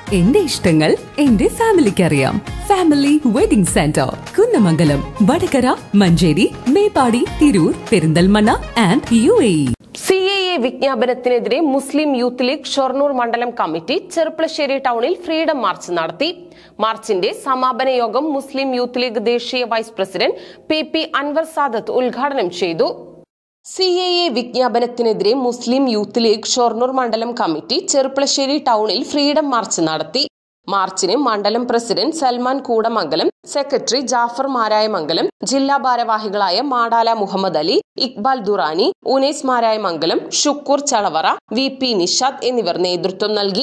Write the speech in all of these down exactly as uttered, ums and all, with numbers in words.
എന്റെ ഇഷ്ടങ്ങൾ എന്റെ ഫാമിലിക്ക് അറിയാം. Family wedding centre, Kunnamangalam, Vadakara, Manjeri, Meppadi, Tirur, Perinthalmanna and U A E. C A A വിജ്ഞാപനത്തിനെതിരെ മുസ്ലിം യൂത്ത് ലീഗ് ഷൊർണൂർ മണ്ഡലം കമ്മിറ്റി ചെർപ്പളശ്ശേരി ടൗണിൽ ഫ്രീഡം മാർച്ച് നടത്തി. മാർച്ചിന്റെ സമാപന യോഗം മുസ്ലിം യൂത്ത് ലീഗ് ദേശീയ vice president P P Anwar Sadath ഉദ്ഘാടനം ചെയ്തു. സി എ എ വിജ്ഞാപനത്തിനെതിരെ മുസ്ലിം യൂത്ത് ലീഗ് ഷൊർണൂർ മണ്ഡലം കമ്മിറ്റി ചെർപ്പളശ്ശേരി ടൗണിൽ ഫ്രീഡം മാർച്ച് നടത്തി. മാർച്ചിന് മണ്ഡലം പ്രസിഡന്റ് സൽമാൻ കൂടമംഗലം, സെക്രട്ടറി ജാഫർ മാരായമംഗലം, ജില്ലാ ഭാരവാഹികളായ മാടാല മുഹമ്മദ് അലി, ഇക്ബാൽ ദുറാനി, ഉനൈസ് മാരായമംഗലം, ഷുക്കൂർ ചളവറ, വി പി നിഷാദ് എന്നിവർ നേതൃത്വം നൽകി.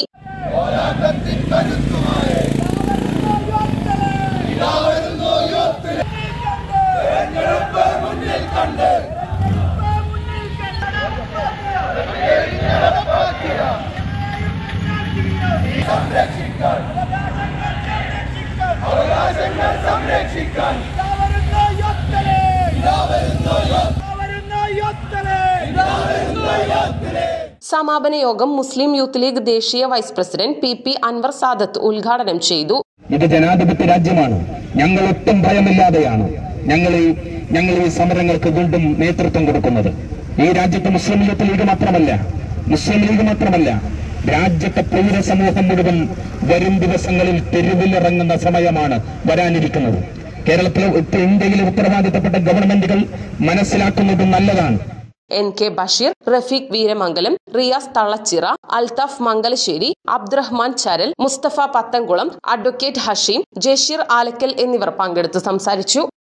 സമാപന യോഗം മുസ്ലിം യൂത്ത് ലീഗ് ദേശീയ vice president P P Anwar Sadath ഉദ്ഘാടനം ചെയ്തു. ഇത് ജനാധിപത്യ രാജ്യമാണ്. ഞങ്ങൾ ഒട്ടും ഭയമില്ലാതെയാണ് ഞങ്ങൾ ഈ ഞങ്ങൾ ഈ സമരങ്ങൾക്ക് വീണ്ടും നേതൃത്വം കൊടുക്കുന്നത്. ഈ രാജ്യത്ത് മുസ്ലിം യൂത്ത് ലീഗ് മാത്രമല്ല മുസ്ലിം ലീഗ് മാത്രമല്ല രാജ്യത്തെ പൗര സമൂഹം മുഴുവൻ വരും ദിവസങ്ങളിൽ തെരുവിലിറങ്ങുന്ന സമയമാണ് വരാനിരിക്കുന്നത്. കേരളത്തിലെ ഇന്ത്യയിലെ ഉത്തരവാദിത്തപ്പെട്ട ഗവൺമെന്റുകൾ മനസ്സിലാക്കുന്നത് നല്ലതാണ്. N K Basheer, Rafeeq Veeramangalam, Riyas Thallachira, Althaf Mangalassery, Abdurahman Charal, Musthafa Pathamkulam, advocate Hasheem, Jasheer Alakkal എന്നിവർ പങ്കെടുത്ത് സംസാരിച്ചു.